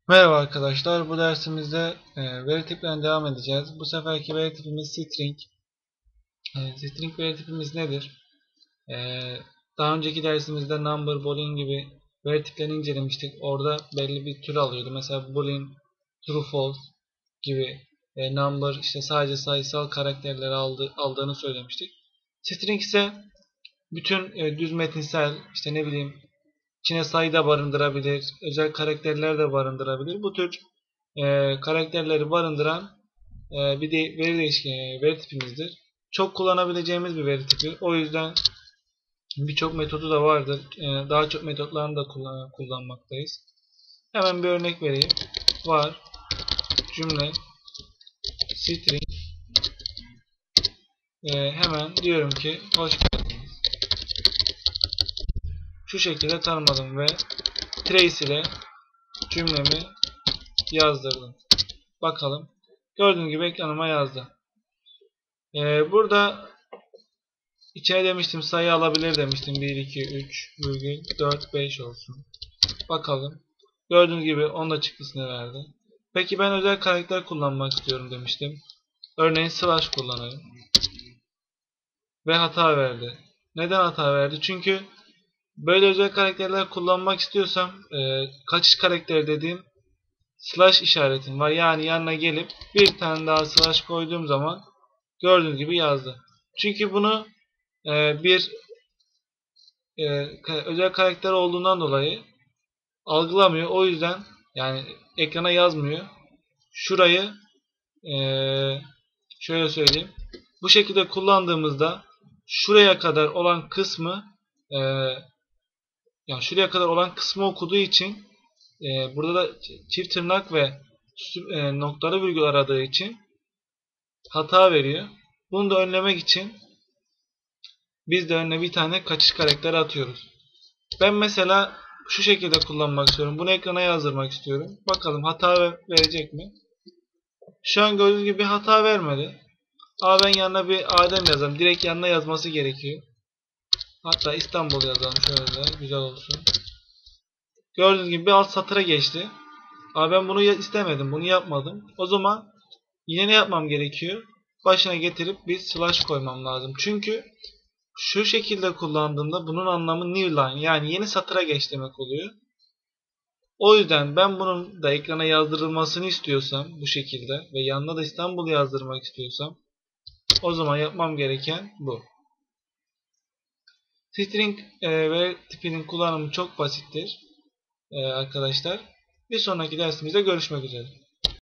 Merhaba arkadaşlar. Bu dersimizde veri tiplerinden devam edeceğiz. Bu seferki veri tipimiz string. String veri tipimiz nedir? E, Daha önceki dersimizde number, boolean gibi veri tiplerini incelemiştik. Orada belli bir tür alıyordu. Mesela boolean, true, false gibi, number işte sadece sayısal karakterleri aldığını söylemiştik. String ise bütün düz metinsel işte ne bileyim içine sayı da barındırabilir, özel karakterler de barındırabilir. Bu tür karakterleri barındıran bir de veri tipimizdir. Çok kullanabileceğimiz bir veri tipi. O yüzden birçok metodu da vardır. Daha çok metotlarını da kullanmaktayız. Hemen bir örnek vereyim. Var cümle string, hemen diyorum ki hoş geldiniz. Şu şekilde tanımladım ve trace ile cümlemi yazdırdım. Bakalım. Gördüğünüz gibi ekranıma yazdı. Burada içine demiştim sayı alabilir demiştim. 1, 2, 3, virgül, 4, 5 olsun. Bakalım. Gördüğünüz gibi onun da çıktısını verdi. Peki ben özel karakter kullanmak istiyorum demiştim. Örneğin slash kullanayım. Ve hata verdi. Neden hata verdi? Çünkü böyle özel karakterler kullanmak istiyorsam kaçış karakteri dediğim slash işaretim var. Yani yanına gelip bir tane daha slash koyduğum zaman gördüğünüz gibi yazdı. Çünkü bunu bir özel karakter olduğundan dolayı algılamıyor. O yüzden yani ekrana yazmıyor. Şurayı e, şöyle söyleyeyim. Bu şekilde kullandığımızda şuraya kadar olan kısmı e, yani şuraya kadar olan kısmı okuduğu için burada da çift tırnak ve noktalı virgül aradığı için hata veriyor. Bunu da önlemek için biz de önüne bir tane kaçış karakteri atıyoruz. Ben mesela şu şekilde kullanmak istiyorum. Bunu ekrana yazdırmak istiyorum. Bakalım hata verecek mi? Şu an gördüğünüz gibi hata vermedi. Ama ben yanına bir Adem yazalım. Direkt yanına yazması gerekiyor. Hatta İstanbul yazalım şöyle de güzel olsun. Gördüğünüz gibi bir alt satıra geçti. Ama ben bunu istemedim. Bunu yapmadım. O zaman yine ne yapmam gerekiyor? Başına getirip bir slash koymam lazım. Çünkü şu şekilde kullandığımda bunun anlamı new line yani yeni satıra geç demek oluyor. O yüzden ben bunun da ekrana yazdırılmasını istiyorsam bu şekilde ve yanına da İstanbul yazdırmak istiyorsam o zaman yapmam gereken bu. String ve tipinin kullanımı çok basittir arkadaşlar. Bir sonraki dersimizde görüşmek üzere.